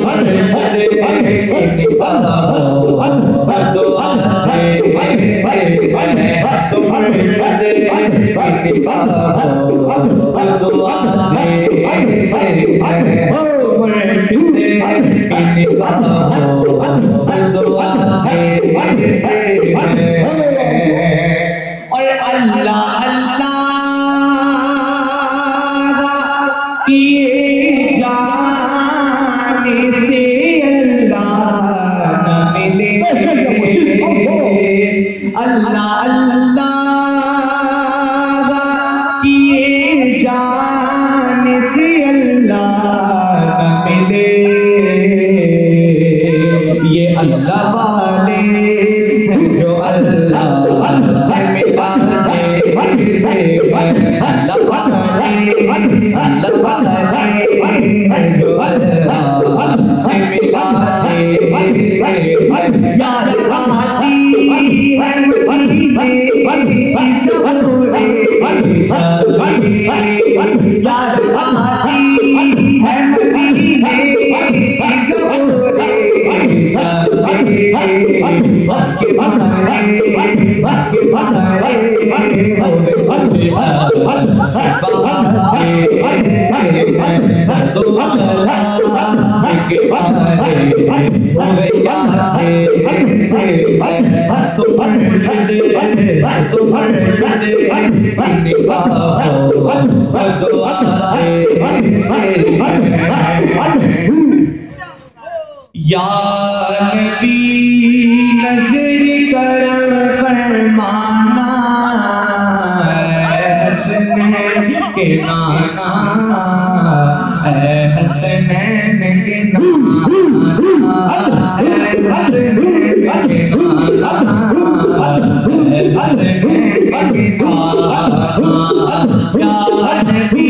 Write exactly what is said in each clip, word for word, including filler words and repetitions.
और अल्लाह अल्लाह किए जाने से अल्लाह न मिले। अल्लाह अल्लाह किए जाने से अल्लाह न मिले। ये अल्लाह वाले हैं जो अल्लाह से मिलाते हैं। अल्लाह वाले अल्लाह वाले हैं जो अल्लाह से मिलाते हैं। यार आती है मदीने की सबूरे जाते। यार आती है मदीने की सबूरे के बहारे के बहारे होवे अच्छे दो अल्लाह के बहारे होवे यार तो मुर्शिद तो मुर्शिद निगाहों दुआ या नबी नज़र करम फरमाना हसनैन के नाना हसनैन के नाना हसनैन के नाना हसनैन के नाना या नबी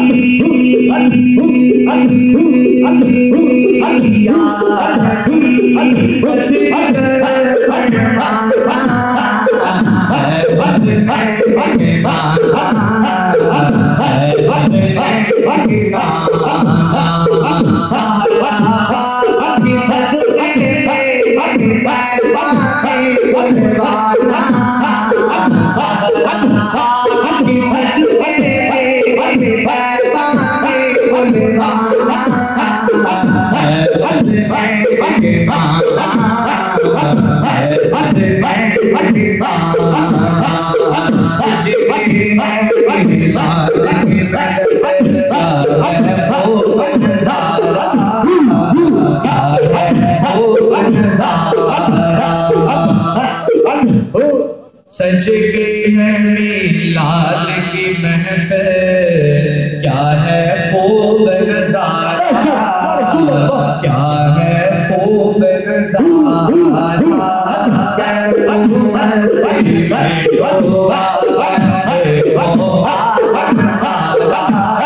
सज गई है मिलाद की महफिल, क्या है खूब नज़ारा, क्या है खूब नज़ारा, कैसे मस्ती में डूबा है वो आलम सारा,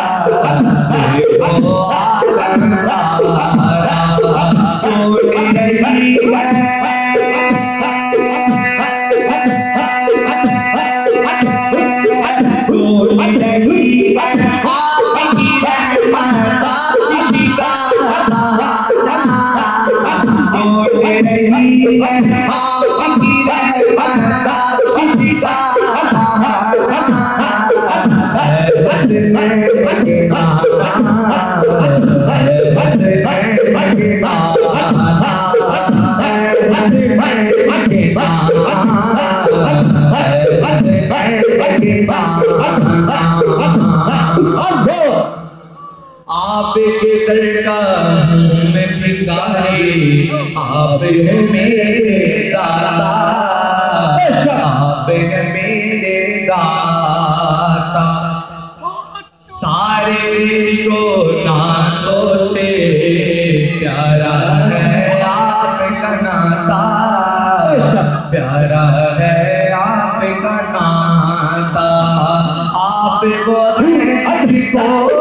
वो आलम सारा टूट रही है। आपके दर का हूँ मैं भिखारी, आप है मेरे दाता, आप है मेरे दाता। सारे रिश्तों नातों से प्यारा है आपका नाता, प्यारा है आपका नाता। आप वो को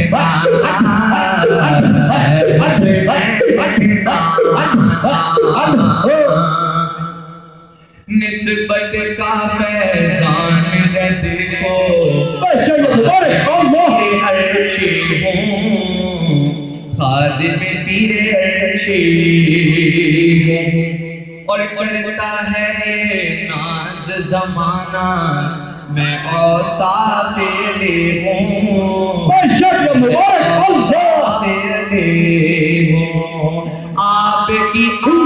निस्बत का फैजान है देखो अर्शी हूँ खादिम पीरे अर्शी और करता है नाज जमाना मैं औसाफे ले हूँ आपकी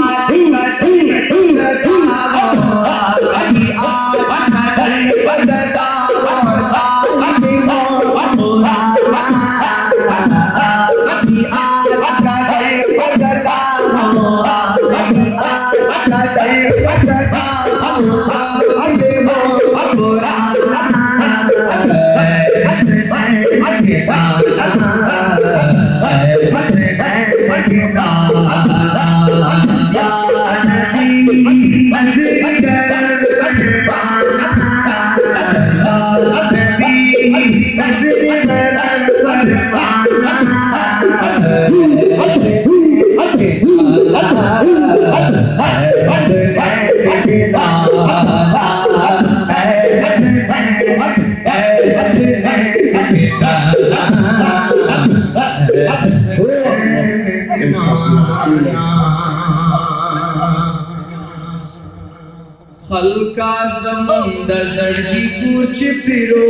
हल्का समंदर जड़ी कुछ फिरो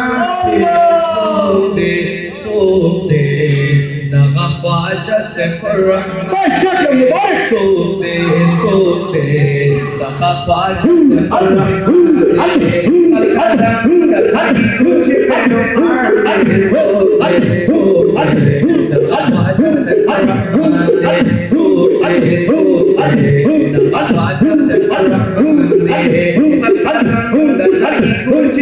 सोते सोते नगा ख्वाजा से फरक सोते सोते नगा ख्वाजा से फरक कुछ फिरो सोते सोते नगा ख्वाजा से फरक सोते सोते नगा ख्वाजा से फरक कुछ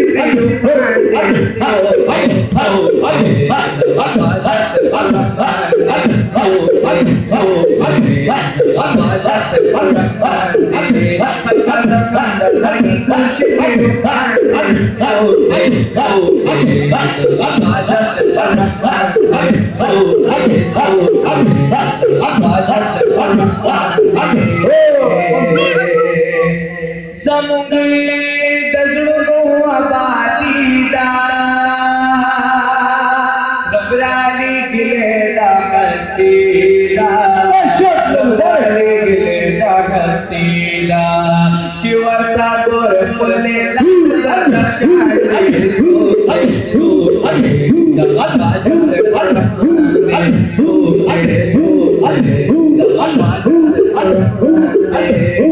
समुद्री दजड़ों आबादीदा घबराली गिलेदा कस्तीदा घबराली गिलेदा कस्तीदा चिवरता गोर पुले लगता शादी सोते सोते दगा जैसे फरमाने सोते सोते दगा जैसे फरमाने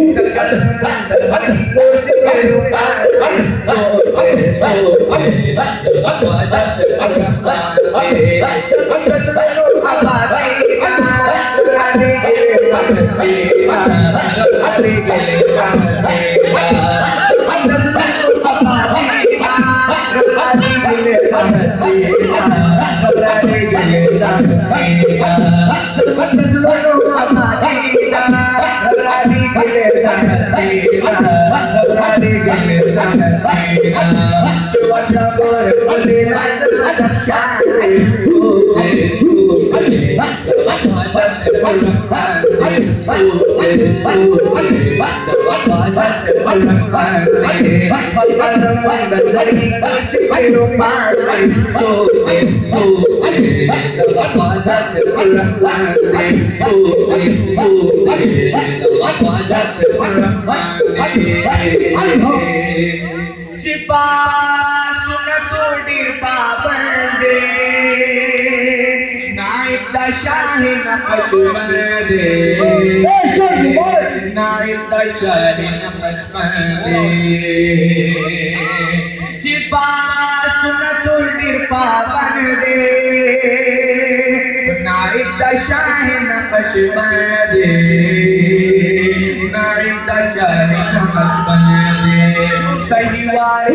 छिपा सुन तोड़ी पाबंदे नाइब दा शाही नक्शबंदे नाइब दा शाही नक्शबंदे छिपा सुन तोड़ी पाबंदे नाइब दा शाही नक्शबंदे नाइब दा शाही नक्शबंदे सही वार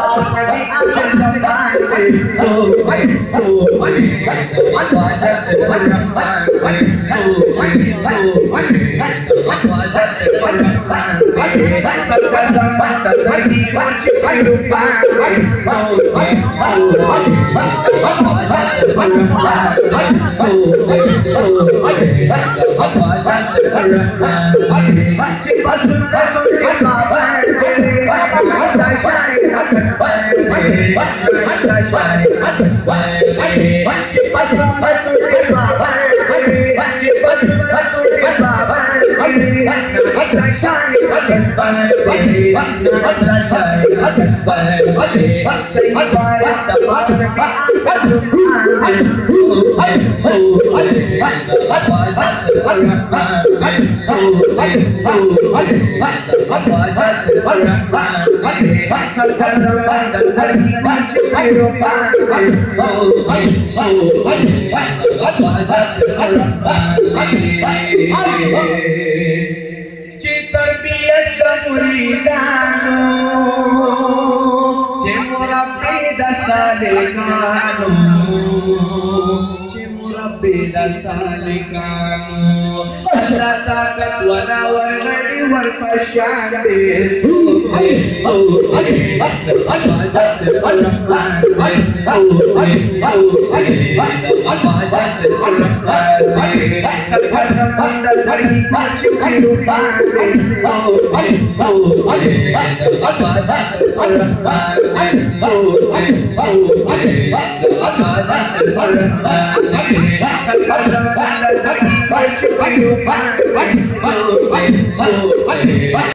Bye.